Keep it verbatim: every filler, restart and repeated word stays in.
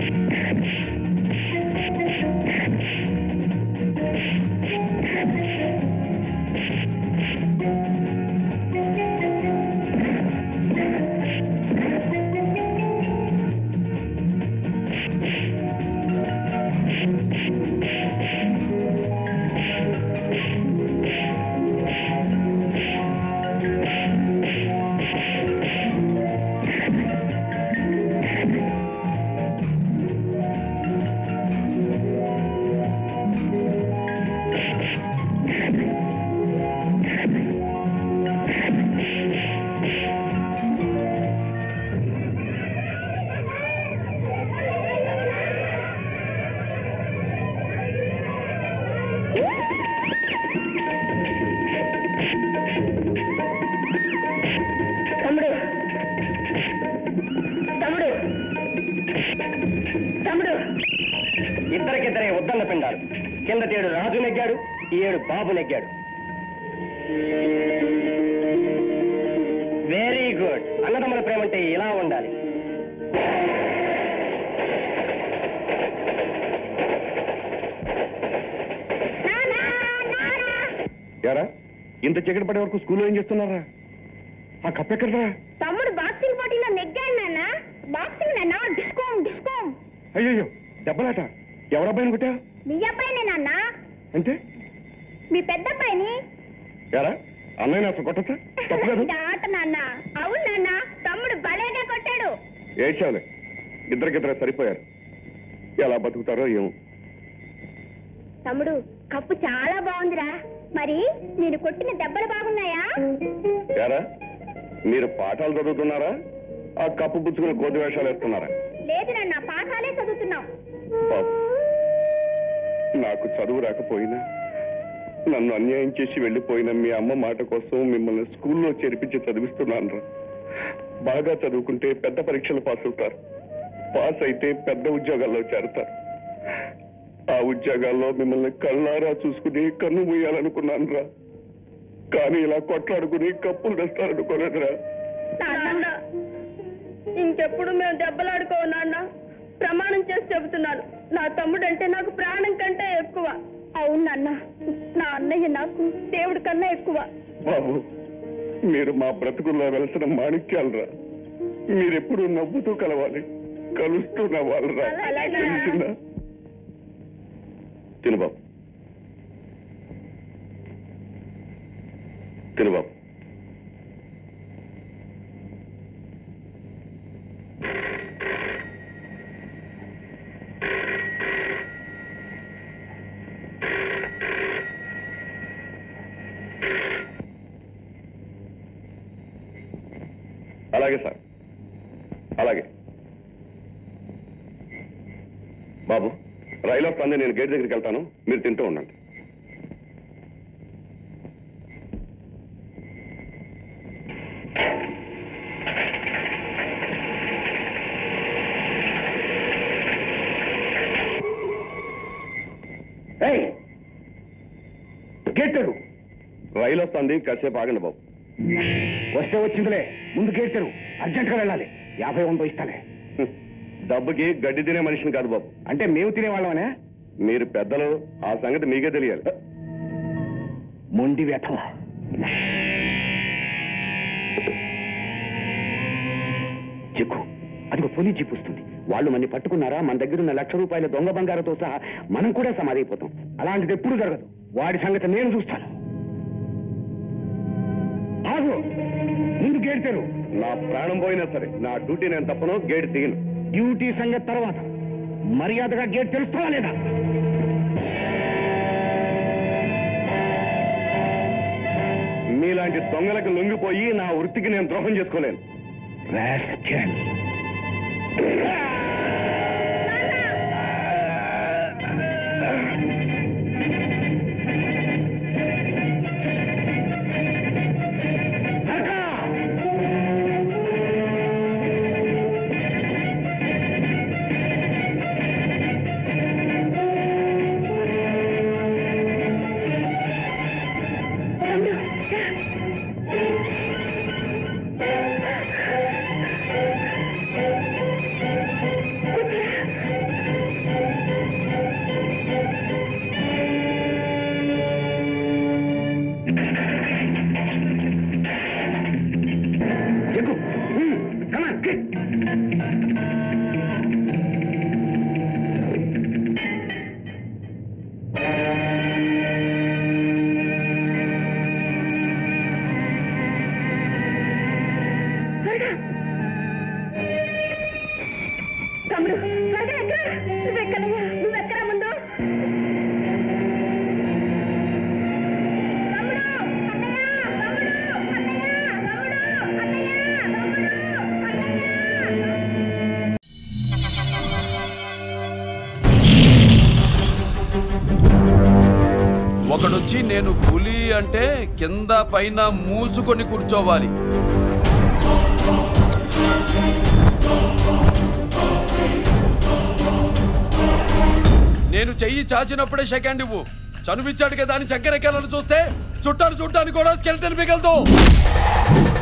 ఇద్దరికిద్దరే ఉద్దన్న పిండారు. కిందటేడు రాజు నెగ్గాడు, ఈ ఏడు బాబు నెగ్గాడు. Very good. అన్నదమ్ముల ప్రేమ అంటే ఇలా ఉండాలి. యారా ఇంత చీకటి పడే వరకు స్కూల్లో ఏం చేస్తున్నారా? ఆ కప్పెక్కడరా? తమ్ముడు బాక్సింగ్ పోటీలో నెగ్గాడు నాన్న. బాక్సింగ్ నాన్న. Disco disco. అయ్యో దెబ్బలాట. ఎవరబ్బాయిని కొట్టా? మీ అబ్బాయినే నాన్న. అంటే మీ పెద్దబ్బాయిని. యారా అన్నయ్య అసలు కొట్టచ్చా? తప్పలేదు ఆట నాన్న. అవును నాన్న, తమ్ముడు భలేగా కొట్టాడు. ఏడ్చావులే, ఇద్దరికిద్దరే సరిపోయారు. ఎలా బతుకుతారో ఏమో. తమ్ముడు కప్పు చాలా బాగుందిరా. మరి నేను కొట్టిన దెబ్బలు బాగున్నాయా? యారా మీరు పాఠాలు చదువుతున్నారా? ఆ కప్పు పుచ్చుకుని కోతి వేషాలు వేస్తున్నారా? లేదు నాన్న, పాఠాలే చదువుతున్నాం. బాబు, నాకు చదువు రాకపోయినా నన్ను అన్యాయం చేసి వెళ్ళిపోయిన మీ అమ్మ మాట కోసం మిమ్మల్ని స్కూల్లో చేర్పించి చదివిస్తున్నాను రా. బాగా చదువుకుంటే పెద్ద పరీక్షలు పాస్ అవుతారు. పాస్ అయితే పెద్ద ఉద్యోగాల్లో చేరతారు. ఆ ఉద్యోగాల్లో మిమ్మల్ని కళ్ళారా చూసుకుని కన్ను మూయాలనుకున్నాను రా. కానీ ఇలా కొట్లాడుకుని కప్పులు తెస్తారనుకోలేదురా. ఇంకెప్పుడు మేము దెబ్బలాడుకోవు నాన్న. ప్రమాణం చేసి చెబుతున్నాను, నా తమ్ముడు అంటే నాకు ప్రాణం కంటే ఎక్కువ. అవును నాన్న, నా అన్నయ్య నాకు దేవుడి కన్నా ఎక్కువ. బాబు, మీరు మా బ్రతుకుల్లో వెలసిన మాణిక్యాలరా. మీరెప్పుడు నవ్వుతూ కలవాలి, కలుస్తూ నవ్వాలరా. తెలిసిందా? తినుబాబు, తినుబాబు. అలాగే సార్, అలాగే. బాబు, రైలు వస్తుంది, నేను గేట్ దగ్గరికి వెళ్తాను, మీరు తింటూ ఉండండి. గేట్ తెరు. రైలు వస్తుంది, కాసేపు ఆగండి బాబు. వస్తే వచ్చిందిలే, ముందు గేట్ తెరు. అర్జెంట్గా వెళ్ళాలి. యాభై వంద ఇస్తానే. డబ్బుకి గడ్డి తినే మనిషిని కాదు బాబు. అంటే మేము తినేవాళ్ళమనే? మీరు పెద్దలు, ఆ సంగతి మీకే తెలియాలి. మొండి వ్యథ. చిక్కు, అదిగో పోలీస్ జీప్ వస్తుంది. వాళ్ళు మన పట్టుకున్నారా, మన దగ్గర ఉన్న లక్ష రూపాయల దొంగ బంగారంతో సహా మనం కూడా సమాధైపోతాం. అలాంటిది ఎప్పుడు జరగదు. వాడి సంగతి నేను చూస్తాను. ఆగు, ముందు గేట్ తెరు. నా ప్రాణం పోయినా సరే నా డ్యూటీ నేను తప్పను, గేట్ తీయను. డ్యూటీ సంగతి తర్వాత మర్యాదగా గేట్ తెలుస్తావా లేదా? మీలాంటి దొంగలకు లొంగిపోయి నా వృత్తికి నేను ద్రోహం చేసుకోలేను. తమ్ముడు త్వరగా ఎక్కరా నువ్వెక్కనయ్యా నువ్వెక్కరా ముందు ఒకడొచ్చి నేను పులి అంటే కింద పైన మూసుకొని కూర్చోవాలి. నేను చెయ్యి చాచినప్పుడే సెకండ్ ఇవ్వు. చనువిచ్చాడు కదా అని చక్కెరెక్కాలని చూస్తే చుట్టాను చుట్టాను కూడా స్కెల్టన్ మిగలదు.